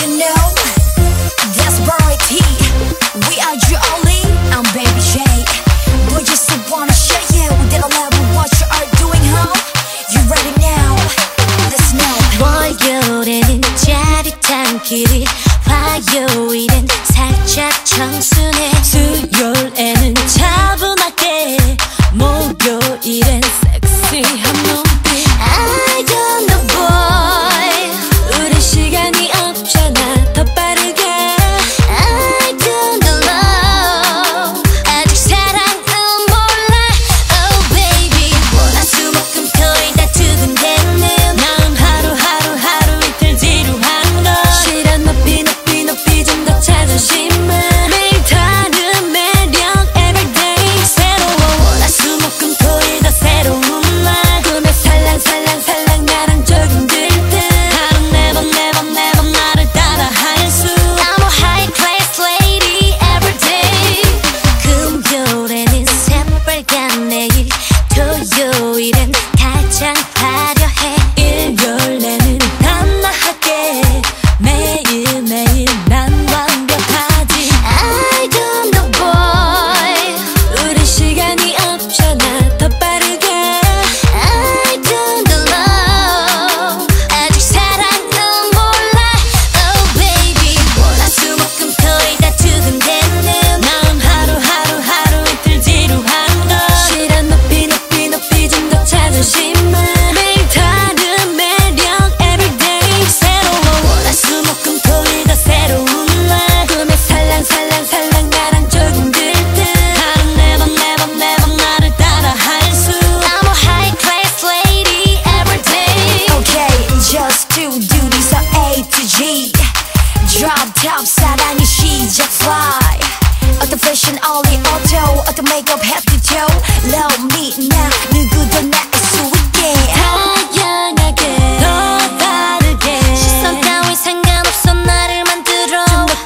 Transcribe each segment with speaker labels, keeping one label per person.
Speaker 1: you know that's variety. We are you only. I'm Baby J. But you still wanna share, yeah. They don't love what you are doing, huh? You ready now? Let's know.
Speaker 2: 월요일에는 짜릿한 길이, 화요일엔 살짝 청순해, 수요일에는 차분하게, 목요일엔 섹시한 눈빛. I don't know boy, 우리 시간이 없잖아. 더 빠르게 I don't know, 아직 사랑은 몰라. Oh baby, 월화수목금토일 다 두근대는 마음 하루 이틀 지루한 걸 싫어. 높이 좀 더 자존심을 매일 다른 매력 everyday 새로워. 월화수목금토일 다 새로운 날 꿈에 살랑 나랑 조금 들듯 하루 매번 나를 따라 할 수. I'm a high class lady everyday. 금요일에는 새빨간 내일, 토요일엔 가장 화려해, 일요일에는 단아하게, 매일매일 난 완벽하지. I don't know boy, 우리 시간이 없잖아. 더 빠르게 I don't know, 아직 사랑은 몰라. Oh baby, 월화수목금토일 다 두근대는 마음 하루 이틀 지루한 걸 싫어. 높이 좀 더 자존심을 매일 다른 매력 everyday 새로워. 월화수목금토일 다 새로운 날 꿈에 살랑 나랑 조금 들듯 하루 매번 나를 따라 할 수. I'm a high class lady everyday.
Speaker 1: Okay, just to do this A to G. Drop top 사랑의 시작 fly. 어떤 fashion only auto, 어떤 makeup head to toe. Love me now, 누구도 나을 수 있게.
Speaker 2: 다양하게 더 다르게 시선 따윈 상관없어. 나를 만들어 좀 더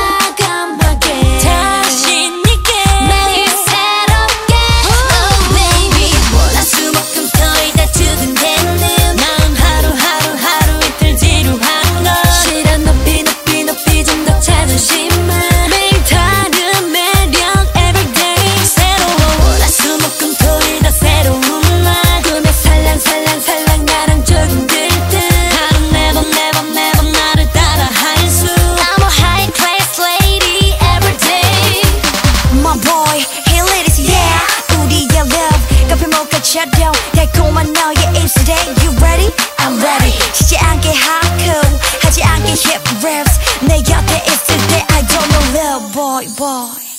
Speaker 2: 과감하게 자신 있게 매일 새롭게. Oh baby, 월화수목금토일 다 두근대는 마음 하루 이틀 지루한 걸 싫어. 높이 좀 더 자존심을 매일 다른 매력 everyday 새로워. 월화수목금토일 다 새로운 날 꿈에 살랑 나랑 조금 들듯 하루 매번 나를 따라 할 수. I'm a high class lady everyday.
Speaker 1: My boy, hey ladies, yeah. 우리의 love 커피 모카처럼 달콤한 너의 입술에 You ready? I'm ready. 쉬지 않게 hardcore, 하지 않게 hip raps. 내 곁에 있을 때 I don't know love boy.